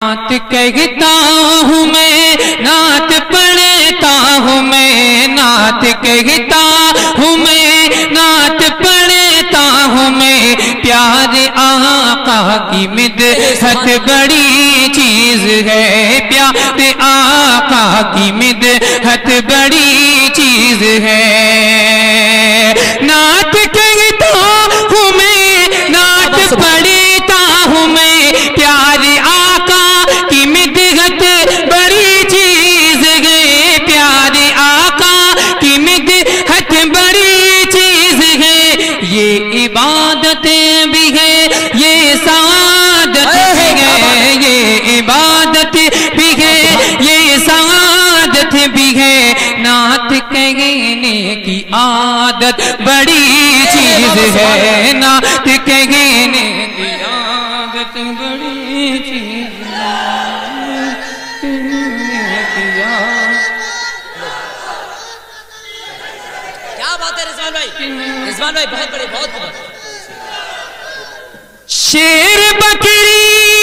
नात कहता हूँ मैं, नात पढ़ता हूँ मैं, नात कहता हूँ मैं, नात पढ़ता हूँ मैं। प्यारे आका की मिदहत बड़ी चीज है, प्यारे आका की मिदहत बड़ी चीज है। नात कहता हूँ मैं, नात पढ़ता हूँ मैं, प्यारे आका की मिदहत बड़ी चीज है, प्यारे आका की मिदहत बड़ी चीज है। ये इबादतें भी है, ये सादत भी है, ये इबादत भी है, ये सादत भी है। नात कहने की आदत बड़ी चीज है, नात कहने की आदत बड़ी चीज है। क्या बात है रिजवान भाई, रिजवान भाई बहुत बड़ी, बहुत बड़ी। शेर बकरी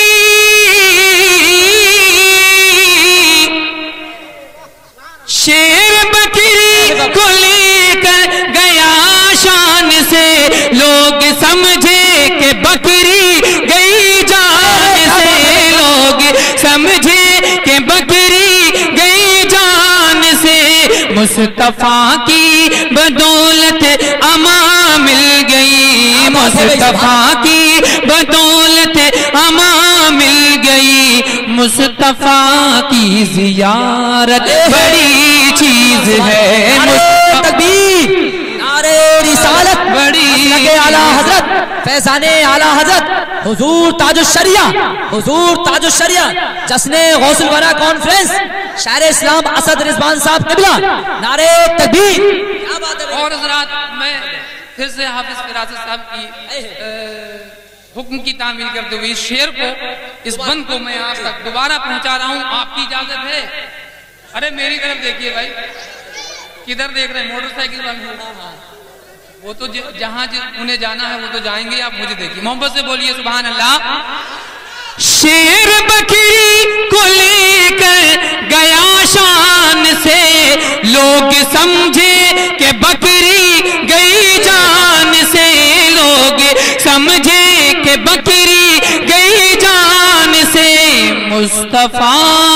शेर बकरी को लेकर गया शान से, लोग समझे कि बकरी गई जान से, लोग समझे कि बकरी गई जान से। मुस्तफा की बदौलत अमा मिल गई, मुस्तफा की बदौलत अमा मिल गई। मुस्तफा की जियारत बड़ी चीज है, तकबीर, नारे रिसालत, बड़ी आला हजरत फैजाने आला हजरत हुजूर ताजुश्शरिया, हुजूर ताजुश्शरिया जश्ने गौसुल वरा कॉन्फ्रेंस शायर इस्लाम असद रिजवान साहब किबला, नारे तकबीर। क्या बात है। और हज़रात, मैं फिर से हाफिज फिरासत साहब की हुक्म की तामील करते हुए इस शेर को, इस बंद को मैं आप तक दोबारा पहुंचा रहा हूं, आपकी इजाजत है। अरे मेरी तरफ देखिए भाई, किधर देख रहे हैं? मोटरसाइकिल वाले, वो तो जहां उन्हें जाना है वो तो जाएंगे, आप मुझे देखिए, मोहब्बत से बोलिए सुभान अल्लाह। शेर बकरी को लेकर गया शान से, लोग समझे कि बकरी गई जान से, लोग समझे कि बकरी गई जान से। मुस्तफा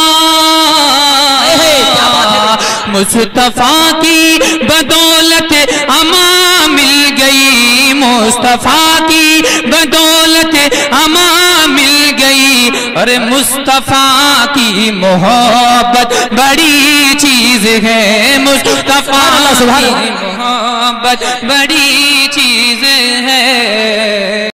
मुस्तफा की बदौलत अमा मिल गई, मुस्तफा की बदौलत अमा मिल गई। अरे मुस्तफा की मोहब्बत बड़ी चीज है, मुस्तफा की मोहब्बत बड़ी चीज है।